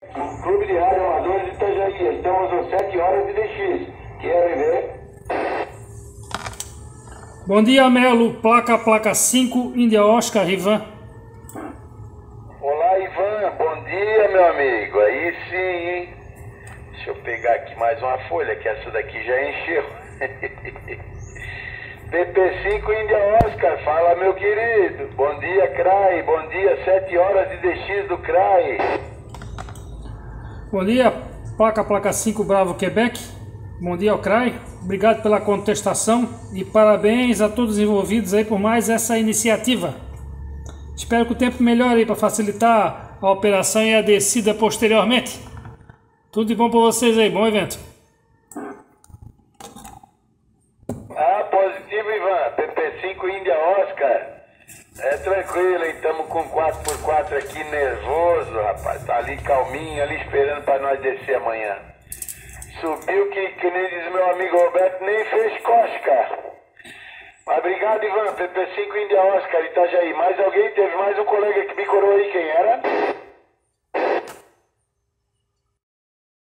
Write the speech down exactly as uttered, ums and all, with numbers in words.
Clube de Rádio Amadores de Itajaí, estamos às sete horas de D X. Quer ver? Bom dia, Melo. Placa, placa cinco, Índia Oscar, Ivan. Olá, Ivan. Bom dia, meu amigo. Aí sim, hein? Deixa eu pegar aqui mais uma folha, que essa daqui já encheu. P P cinco Índia Oscar, fala, meu querido. Bom dia, C R A I. Bom dia, sete horas de D X do C R A I. Bom dia, placa, placa cinco, Bravo, Quebec. Bom dia ao C R A I. Obrigado pela contestação e parabéns a todos os envolvidos aí por mais essa iniciativa. Espero que o tempo melhore para facilitar a operação e a descida posteriormente. Tudo de bom para vocês aí, bom evento. Ah, positivo, Ivan. P P cinco Índia Oscar. É tranquilo, hein? Estamos com quatro por quatro aqui, nervoso, rapaz. Tá ali calminho, ali esperando para nós descer amanhã. Subiu que, que nem diz meu amigo Roberto, nem fez cosca. Mas obrigado, Ivan. P P cinco Índia Oscar, Itajaí. Mais alguém? Teve mais um colega que me corou aí, quem é?